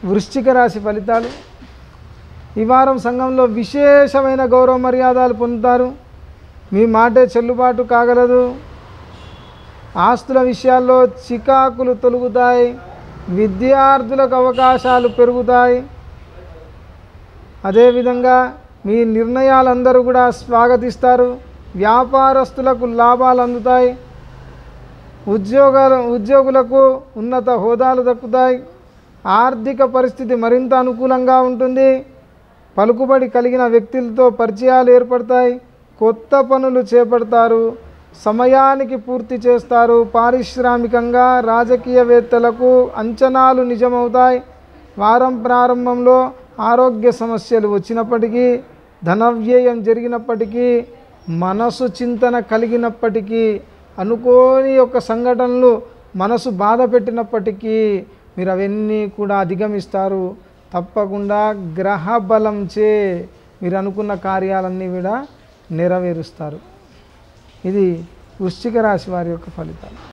వృశ్చిక రాశి ఫలితాలు. ఈ వారం సంఘంలో విశేషమైన గౌరవ మర్యాదలు పొందుతారు. మీ మాటే చెల్లుబాటు కాగలదు. ఆస్తుల విషయాల్లో చికాకులు తొలగుతాయి. విద్యార్థులకు అవకాశాలు పెరుగుతాయి. అదేవిధంగా మీ నిర్ణయాలందరూ కూడా స్వాగతిస్తారు. వ్యాపారస్తులకు లాభాలు అందుతాయి. ఉద్యోగులకు ఉన్నత హోదాలు దక్కుతాయి. ఆర్థిక పరిస్థితి మరింత అనుకూలంగా ఉంటుంది. పలుకుబడి కలిగిన వ్యక్తులతో పరిచయాలు ఏర్పడతాయి. కొత్త పనులు చేపడతారు. సమయానికి పూర్తి చేస్తారు. పారిశ్రామికంగా రాజకీయవేత్తలకు అంచనాలు నిజమవుతాయి. వారం ప్రారంభంలో ఆరోగ్య సమస్యలు వచ్చినప్పటికీ, ధన వ్యయం జరిగినప్పటికీ, మనసు చింతన కలిగినప్పటికీ, అనుకోని యొక్క సంఘటనలు మనసు బాధ పెట్టినప్పటికీ మీరు అవన్నీ కూడా అధిగమిస్తారు. తప్పకుండా గ్రహ బలంచే మీరు అనుకున్న కార్యాలన్నీ కూడా నెరవేరుస్తారు. ఇది వృశ్చిక రాశి వారి యొక్క ఫలితాలు.